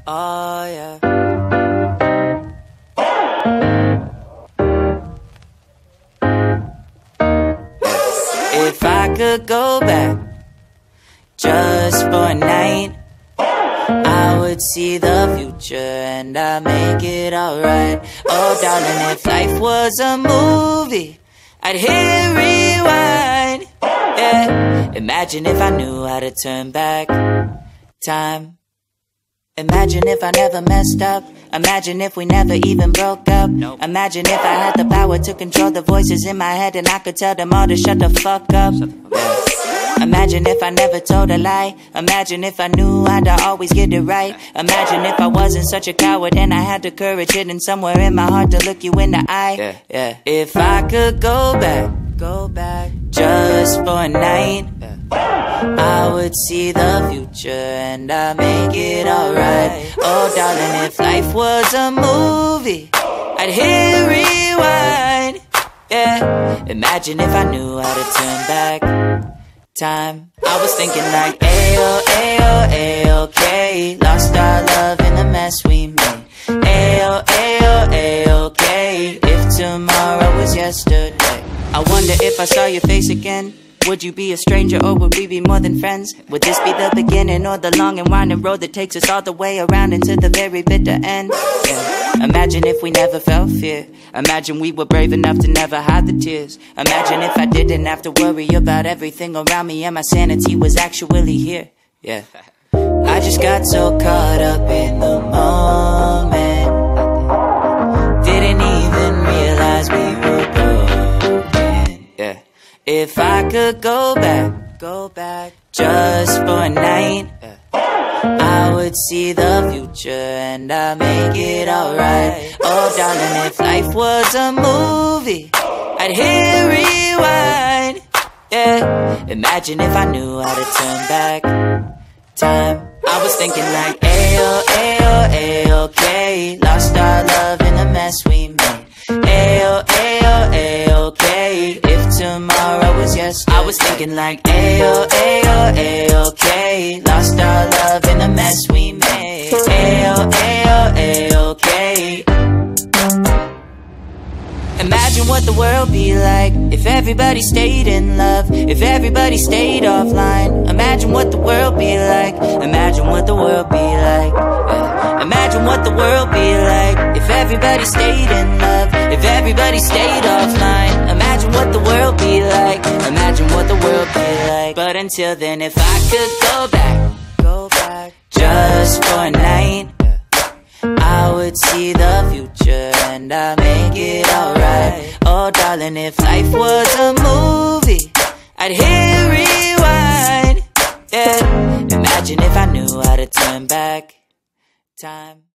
Oh yeah. If I could go back just for a night, I would see the future and I'd make it alright. Oh darling, if life was a movie, I'd hit rewind. Yeah. Imagine if I knew how to turn back time. Imagine if I never messed up. Imagine if we never even broke up. Imagine if I had the power to control the voices in my head and I could tell them all to shut the fuck up. Yeah. Imagine if I never told a lie. Imagine if I knew I'd always get it right. Imagine if I wasn't such a coward and I had the courage hidden somewhere in my heart to look you in the eye. Yeah. If I could go back just for a night, I would see the future and I'd make it alright. Oh darling, if life was a movie, I'd hit rewind. Yeah. Imagine if I knew how to turn back time. I was thinking like, ayo, ayo, ayo-okay. Lost our love in the mess we made. Ayo, ayo, ayo-okay. If tomorrow was yesterday. I wonder if I saw your face again, would you be a stranger or would we be more than friends? Would this be the beginning or the long and winding road that takes us all the way around into the very bitter end? Yeah. Imagine if we never felt fear. Imagine we were brave enough to never hide the tears. Imagine if I didn't have to worry about everything around me and my sanity was actually here. Yeah. I just got so caught up in the moment, didn't even realize we were broken. Yeah. If I could go back just for a night, I would see the future and I'd make it alright. Oh darling, if life was a movie, I'd hit rewind. Yeah. Imagine if I knew how to turn back time. I was thinking like, ayo, ayo, ayo-okay. Lost our love in the mess we made. Ayo, ayo, ayo-okay. If tomorrow was yesterday. I was thinking like, ayo, ayo, ayo-okay. Lost our love in the mess we made. Ayo, ayo, ayo-okay. Imagine what the world be like if everybody stayed in love, if everybody stayed offline. Imagine what the world be like. Imagine what the world be like. Yeah. Imagine what the world be like if everybody stayed in love, if everybody stayed offline. Imagine what the world be like. Imagine what the world be like. But until then, if I could go back just for a night, I would see the future and I'd make it alright. Oh darling, if life was a movie, I'd hit rewind. Yeah. Imagine if I knew how to turn back time.